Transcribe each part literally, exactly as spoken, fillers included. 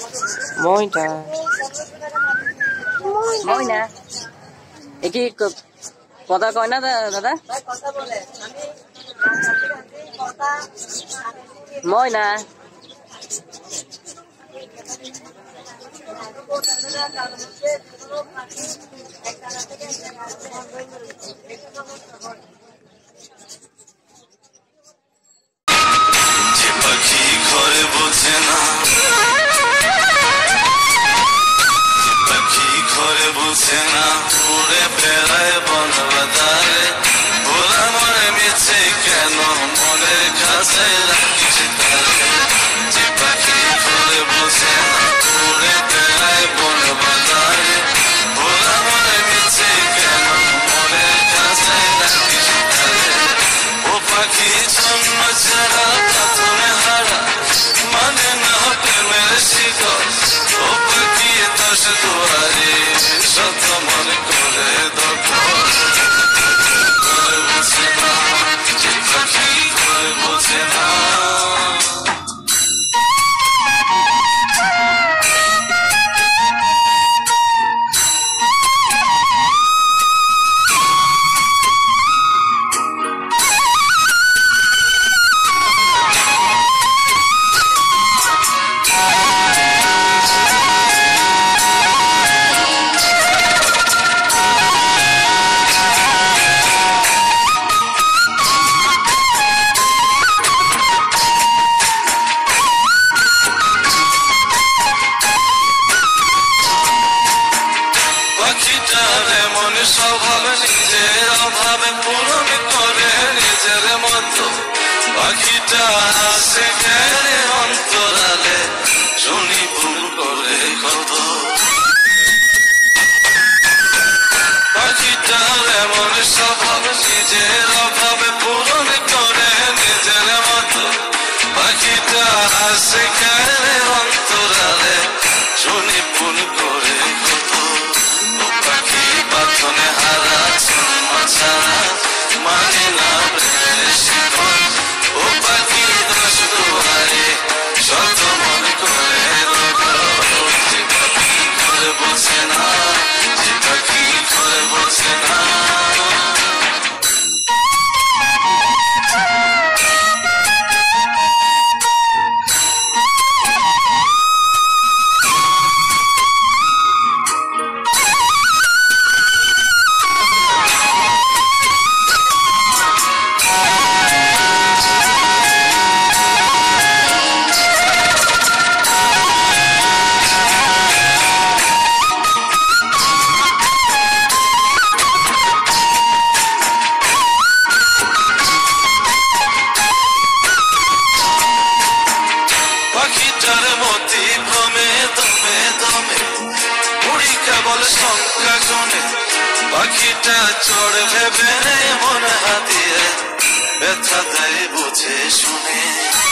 ময়না ময়না একি কথা কয় না দাদা ময়না পাখি ঘরে বোঝে না পাখি ঘরে বোঝে না উড়ে বেড়ায় বন বাজারে ভোলা মনে মিছে কেন মনের কাছে রাখিছে তারে যে পাখি ঘরে বোঝে না উড়ে বেড়ায় বন বাজারে ভোলা মনে মিছে কেন মনের কাছে রাখিছে তারে ও পাখি জন্ম ছাড়া পাথরে হারা মানে না প্রেমের শিকল ও পাখি দশ দুয়ারে শত মনে করে দখল করে বোঝে না যে পাখি করে বোঝে না স্বভাব নিজের অভাবে পূরণ করে নিজের মতো পাখিটা আসে গেলে অন্তরালে শুনি ভুল করে কত পাখিটার এমন স্বভাব নিজের অভাবে পূরণ করে নিজের মতো পাখিটা আসে গেলে অন্তরালে শুনি ভুল করে কত পাখি পাথনে হারা জন্ম ছাড়া মানে না প্রেমের শিকল ও পাখি দশ দুয়ারে শত মনে করে দখল যে পাখি ঘরে বোঝে না যে পাখি ঘরে বোঝে না পাখিটার মতি ভ্রমে দমে দমে উড়ি কেবল সংখ্যা গুনে পাখিটা চড় ভেবে মন হাতিয়ে ব্যথা দেয় বুঝে শুনে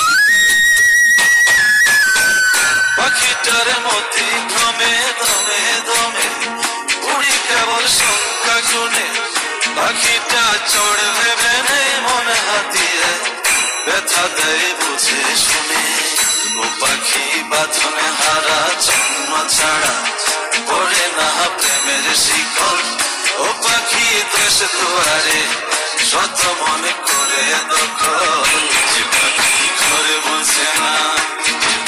পাখিটার মতি ভ্রমে দমে দমে উড়ি কেবল সংখ্যা গুনে পাখিটা চড় ভেবে মন হাতিয়ে ব্যথা দেয় বুঝে শুনে ও পাখি বাঁধনে হারা জন্ম ছাড়া পড়ে না প্রেমের শিকল ও পাখি দেশ দুয়ারে শত মনে করে দখল যে পাখি ঘরে বোঝে না যে